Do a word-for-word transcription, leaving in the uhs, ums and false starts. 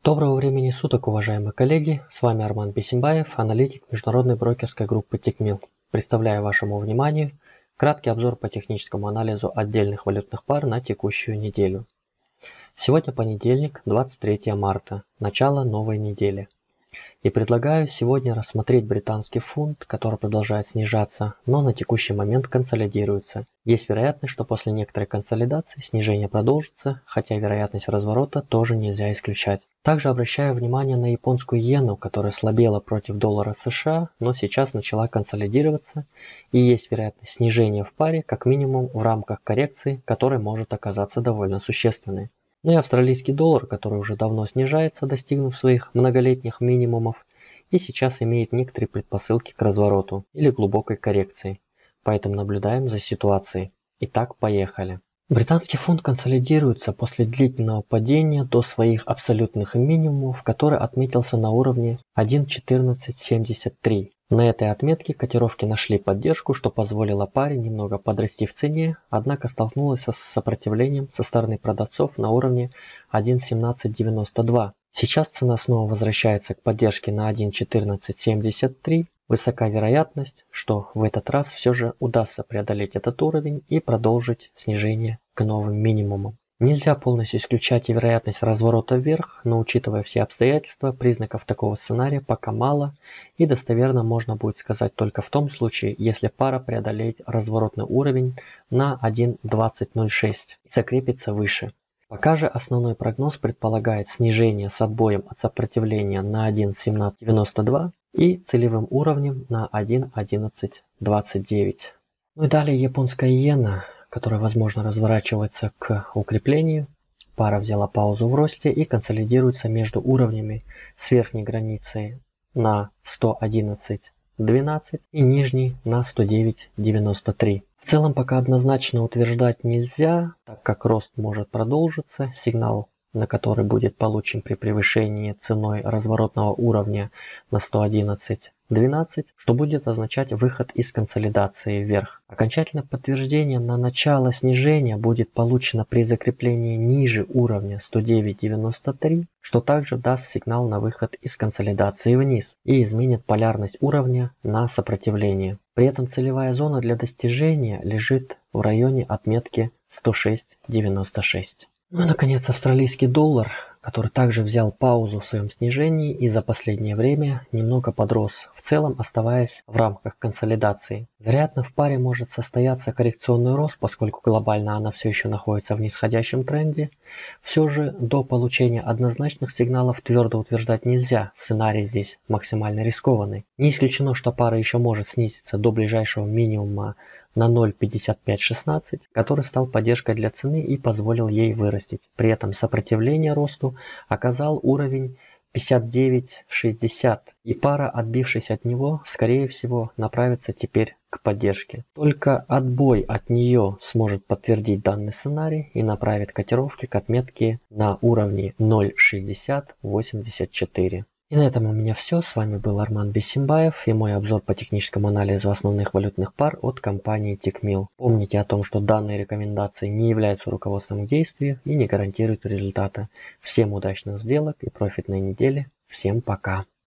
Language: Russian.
Доброго времени суток, уважаемые коллеги! С вами Арман Бисимбаев, аналитик международной брокерской группы Тикмил. Представляю вашему вниманию краткий обзор по техническому анализу отдельных валютных пар на текущую неделю. Сегодня понедельник, двадцать третье марта, начало новой недели. И предлагаю сегодня рассмотреть британский фунт, который продолжает снижаться, но на текущий момент консолидируется. Есть вероятность, что после некоторой консолидации снижение продолжится, хотя вероятность разворота тоже нельзя исключать. Также обращаю внимание на японскую иену, которая слабела против доллара США, но сейчас начала консолидироваться, и есть вероятность снижения в паре как минимум в рамках коррекции, которая может оказаться довольно существенной. Ну и австралийский доллар, который уже давно снижается, достигнув своих многолетних минимумов, и сейчас имеет некоторые предпосылки к развороту или глубокой коррекции. Поэтому наблюдаем за ситуацией. Итак, поехали. Британский фунт консолидируется после длительного падения до своих абсолютных минимумов, который отметился на уровне один четырнадцать семьдесят три. На этой отметке котировки нашли поддержку, что позволило паре немного подрасти в цене, однако столкнулась с сопротивлением со стороны продавцов на уровне один семнадцать девяносто два. Сейчас цена снова возвращается к поддержке на один четырнадцать семьдесят три. Высока вероятность, что в этот раз все же удастся преодолеть этот уровень и продолжить снижение к новым минимумам. Нельзя полностью исключать и вероятность разворота вверх, но учитывая все обстоятельства, признаков такого сценария пока мало, и достоверно можно будет сказать только в том случае, если пара преодолеет разворотный уровень на один двадцать ноль шесть и закрепится выше. Пока же основной прогноз предполагает снижение с отбоем от сопротивления на один семнадцать девяносто два и целевым уровнем на один одиннадцать двадцать девять. Ну и далее японская иена, которая возможно разворачивается к укреплению. Пара взяла паузу в росте и консолидируется между уровнями с верхней границей на сто одиннадцать двенадцать и нижней на сто девять девяносто три. В целом пока однозначно утверждать нельзя, так как рост может продолжиться. Сигнал, на который будет получен при превышении ценой разворотного уровня на сто одиннадцать двенадцать, что будет означать выход из консолидации вверх. Окончательное подтверждение на начало снижения будет получено при закреплении ниже уровня сто девять девяносто три, что также даст сигнал на выход из консолидации вниз и изменит полярность уровня на сопротивление. При этом целевая зона для достижения лежит в районе отметки сто шесть девяносто шесть. Ну и наконец австралийский доллар, который также взял паузу в своем снижении и за последнее время немного подрос, в целом оставаясь в рамках консолидации. Вероятно, в паре может состояться коррекционный рост, поскольку глобально она все еще находится в нисходящем тренде. Все же до получения однозначных сигналов твердо утверждать нельзя, сценарий здесь максимально рискованный. Не исключено, что пара еще может снизиться до ближайшего минимума на ноль пятьдесят пять шестнадцать, который стал поддержкой для цены и позволил ей вырастить. При этом сопротивление росту оказал уровень пятьдесят девять шестьдесят, и пара, отбившись от него, скорее всего направится теперь к поддержке. Только отбой от нее сможет подтвердить данный сценарий и направит котировки к отметке на уровне ноль шестьдесят восемьдесят четыре. И на этом у меня все. С вами был Арман Бисимбаев и мой обзор по техническому анализу основных валютных пар от компании Тикмил. Помните о том, что данные рекомендации не являются руководством к действию и не гарантируют результата. Всем удачных сделок и профитной недели. Всем пока.